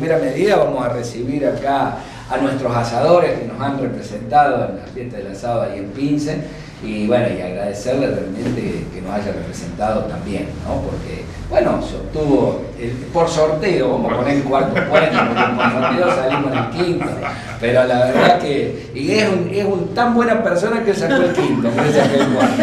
primera medida vamos a recibir acá a nuestros asadores que nos han representado en la fiesta del asado ahí en Pince, y bueno, y agradecerle realmente que nos haya representado también, ¿no? Porque, bueno, se obtuvo por sorteo, vamos a poner el cuarto puesto, porque por sorteo salimos en el quinto, pero la verdad que, y es un tan buena persona que sacó el quinto, que sacó el cuarto.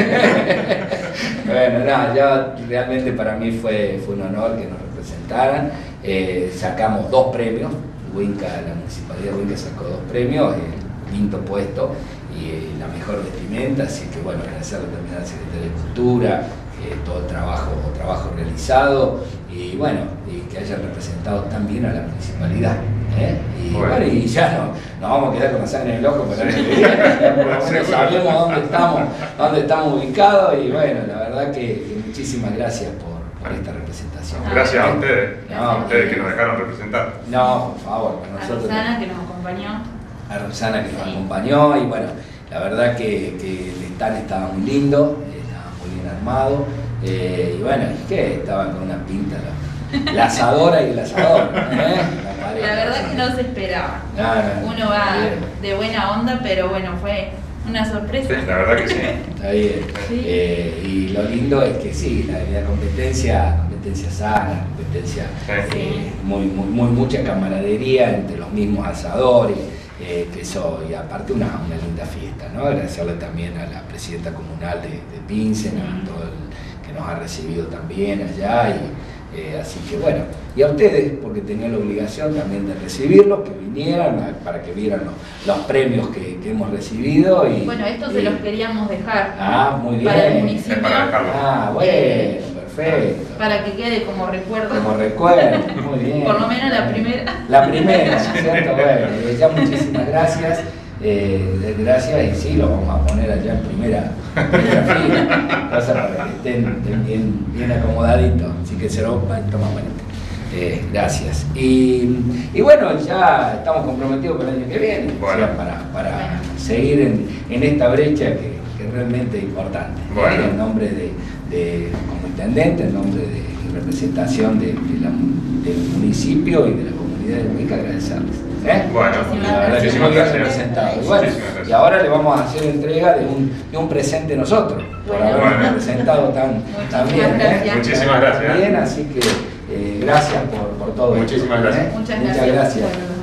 Bueno, nada, ya realmente para mí fue un honor que nos representaran. Sacamos 2 premios, la Municipalidad de Huinca sacó 2 premios, el quinto puesto y la mejor vestimenta, así que bueno, agradecerle también al Secretario de Cultura, todo el trabajo realizado, y bueno, y que haya representado también a la Municipalidad. Y bueno, y ya nos vamos a quedar con la sangre en el ojo para el año que viene, sabemos dónde estamos ubicados, y bueno, la verdad que muchísimas gracias por esta representación. Gracias a ustedes, que nos dejaron representar. No, por favor, a Rosana que nos acompañó. A Rosana que nos acompañó, y bueno, la verdad que el stand estaba muy lindo, estaba muy bien armado, y bueno, que estaban con una pinta la asadora y el asador. La verdad que no se esperaba. Uno va de buena onda, pero bueno, fue una sorpresa. Sí, la verdad que sí. Está bien. Sí. Y lo lindo es que sí, la competencia sana, competencia, mucha camaradería entre los mismos asadores, que eso, y aparte una linda fiesta, ¿no? Agradecerle también a la presidenta comunal de Pince, a todo el que nos ha recibido también allá, así que bueno, y a ustedes, porque tenían la obligación también de recibirlos, que vinieran para que vieran los premios que hemos recibido. Y bueno, esto se los queríamos dejar. Muy bien. Para el municipio. Bueno, perfecto. Para que quede como recuerdo. Como recuerdo, muy bien. Por lo menos la primera. La primera, ¿cierto? Bueno, ya muchísimas gracias. Gracias, y sí, lo vamos a poner allá en primera fila, para que estén bien acomodaditos, así que se lo tomamos. Gracias. Y bueno, ya estamos comprometidos para el año que viene, bueno, o sea, para seguir en esta brecha que realmente es importante. Bueno. En nombre como intendente, en nombre de representación del municipio y de la comunidad de Huinca, agradecerles. Bueno, la verdad que muy bien representado. Y bueno, y ahora le vamos a hacer entrega de un presente nosotros, por habernos representado tan bien. Muchísimas gracias. Bien, así que gracias por todo. Muchísimas gracias. Muchas gracias.